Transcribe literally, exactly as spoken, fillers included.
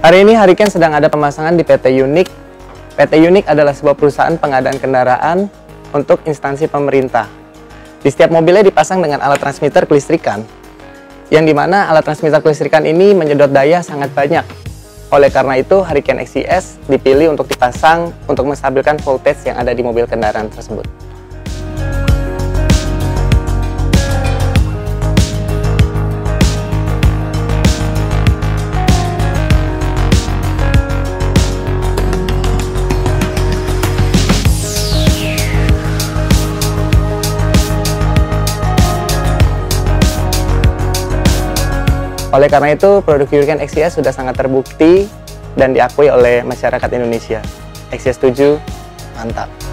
Hari ini Hurricane sedang ada pemasangan di P T Unique. P T Unique adalah sebuah perusahaan pengadaan kendaraan untuk instansi pemerintah. Di setiap mobilnya dipasang dengan alat transmitter kelistrikan, yang dimana alat transmitter kelistrikan ini menyedot daya sangat banyak. Oleh karena itu, Hurricane X C S dipilih untuk dipasang untuk menstabilkan voltage yang ada di mobil kendaraan tersebut. Oleh karena itu, produk Hurricane X C S sudah sangat terbukti dan diakui oleh masyarakat Indonesia. X C S tujuh, mantap!